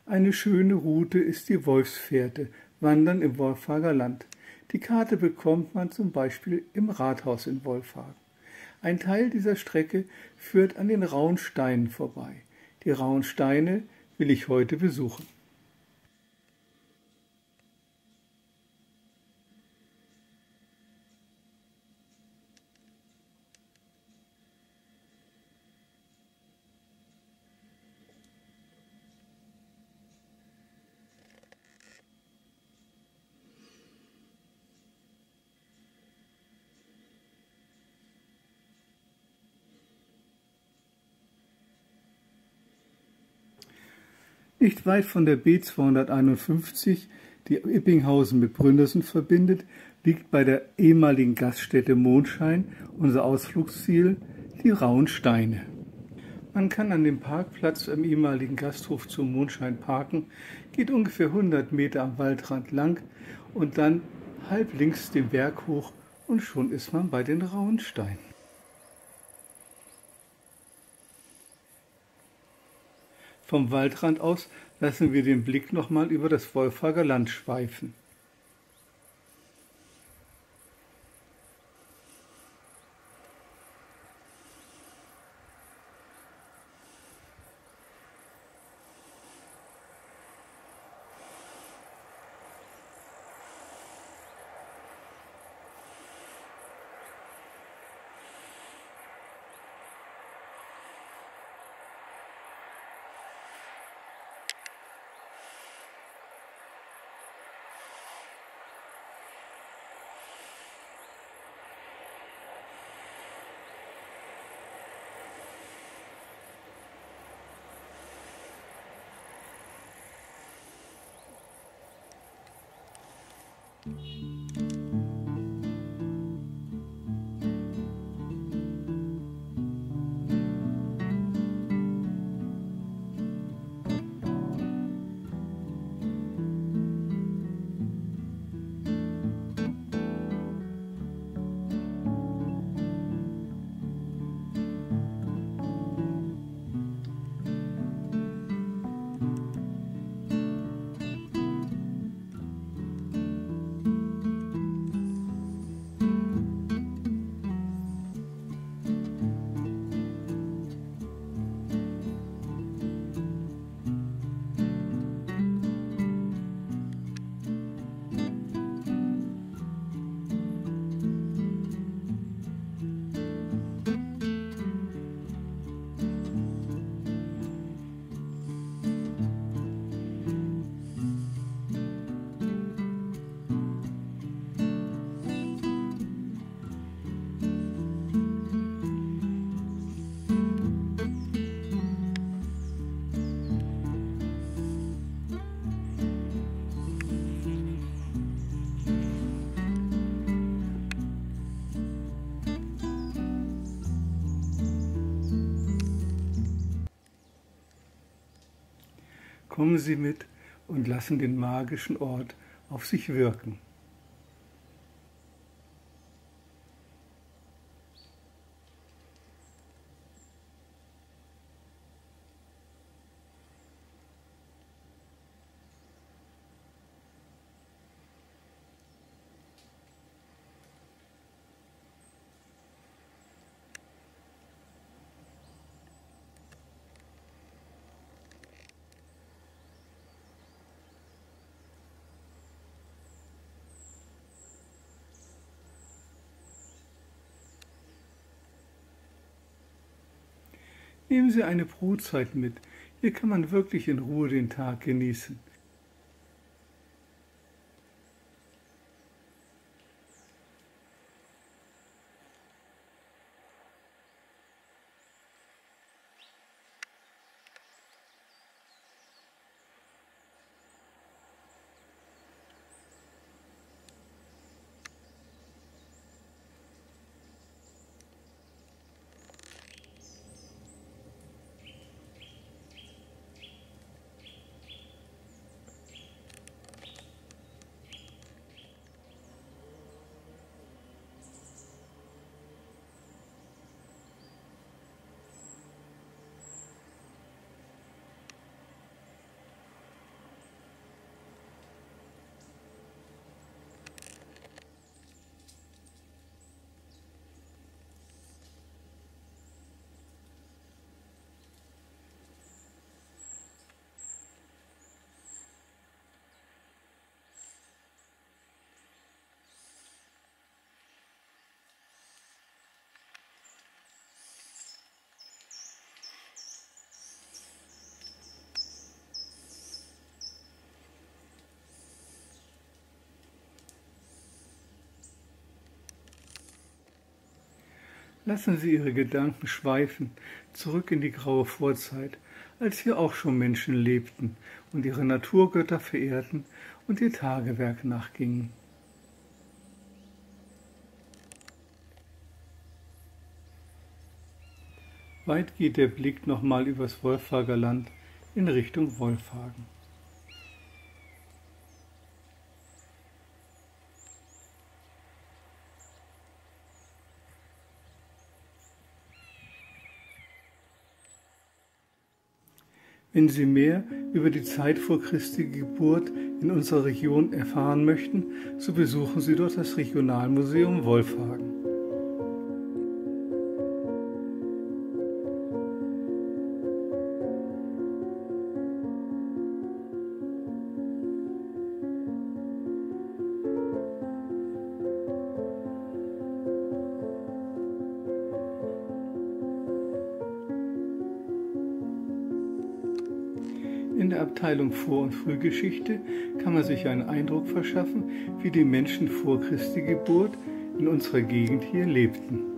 Eine schöne Route ist die Wolfsfährte, Wandern im Wolfhager Land. Die Karte bekommt man zum Beispiel im Rathaus in Wolfhagen. Ein Teil dieser Strecke führt an den Rauen Steinen vorbei. Die Rauen Steine will ich heute besuchen. Nicht weit von der B251, die Ippinghausen mit Brünnösen verbindet, liegt bei der ehemaligen Gaststätte Mondschein unser Ausflugsziel, die Rauen Steine. Man kann an dem Parkplatz am ehemaligen Gasthof zum Mondschein parken, geht ungefähr 100 Meter am Waldrand lang und dann halb links den Berg hoch und schon ist man bei den Rauen Steinen. Vom Waldrand aus lassen wir den Blick nochmal über das Wolfhager Land schweifen. Kommen Sie mit und lassen den magischen Ort auf sich wirken. Nehmen Sie eine Brotzeit mit. Hier kann man wirklich in Ruhe den Tag genießen. Lassen Sie Ihre Gedanken schweifen, zurück in die graue Vorzeit, als hier auch schon Menschen lebten und ihre Naturgötter verehrten und ihr Tagewerk nachgingen. Weit geht der Blick nochmal übers Wolfhager Land in Richtung Wolfhagen. Wenn Sie mehr über die Zeit vor Christi Geburt in unserer Region erfahren möchten, so besuchen Sie dort das Regionalmuseum Wolfhagen. In der Abteilung Vor- und Frühgeschichte kann man sich einen Eindruck verschaffen, wie die Menschen vor Christi Geburt in unserer Gegend hier lebten.